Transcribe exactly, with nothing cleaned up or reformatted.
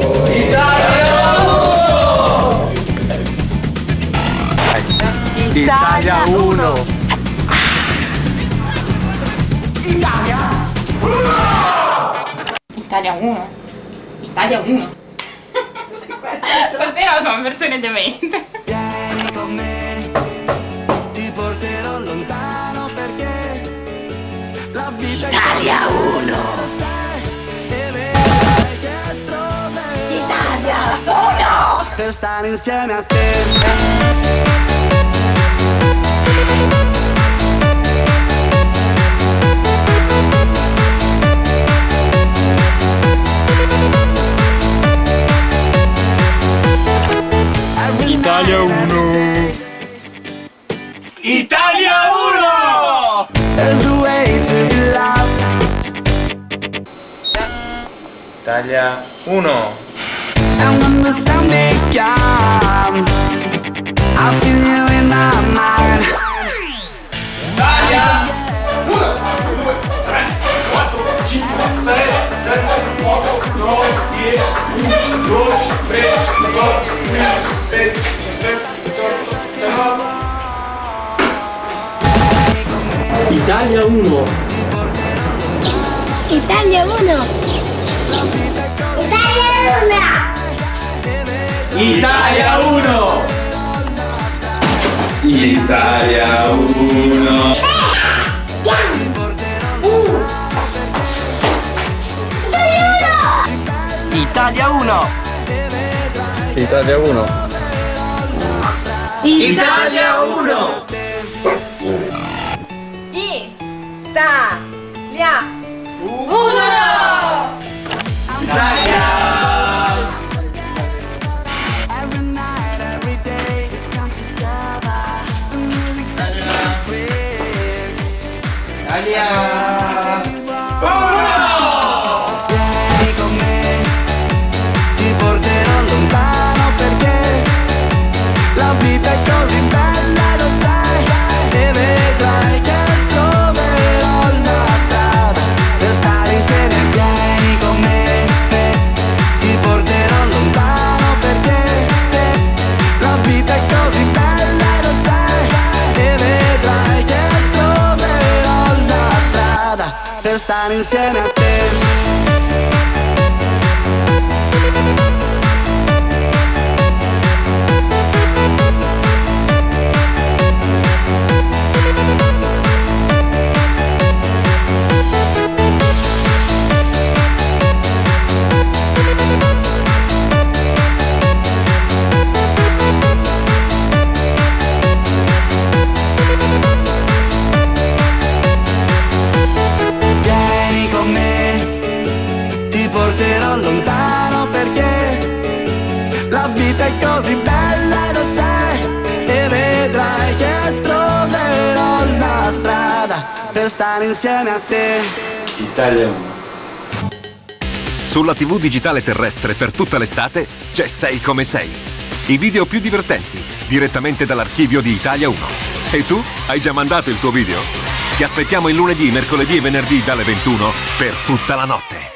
Italia uno! Italia Italia uno! Italia uno! Stasera sono versione demente. Vieni con me, ti porterò lontano perché la vita Italia uno! Italia uno! per stare insieme a te. Italia uno! Italia uno! There's a way to be loved. Italia uno! And when the sun becomes, I'll feel you in my mind. Italia uno, due, tre, quattro, cinque, sei, sette, otto, nove, dieci, undici, dodici, tredici, quattordici, quindici, sedici, diciassette, diciotto, diciannove. Italia uno! Italia uno! Italia Italia uno! uno! Italia uno! Italia uno! Italia uno! Italia uno! Italia uno! Italia! Every night, every day, come together. The music sets us free. Italia! Vieni con me, ti porterò lontano perché la vita è così bella, lo sai, e vedrai che troverò la strada per stare insieme. Vieni con me, ti porterò lontano perché la vita è così bella, lo sai, e vedrai che troverò la strada per stare insieme a te. Vieni con me, ti porterò lontano perché la vita è così bella, lo sai, e vedrai che troverò la strada per stare insieme a te. Italia uno! Sulla tivù digitale terrestre per tutta l'estate c'è sei come sei. I video più divertenti, direttamente dall'archivio di Italia uno. E tu? Hai già mandato il tuo video? Ti aspettiamo il lunedì, mercoledì e venerdì dalle ventuno per tutta la notte.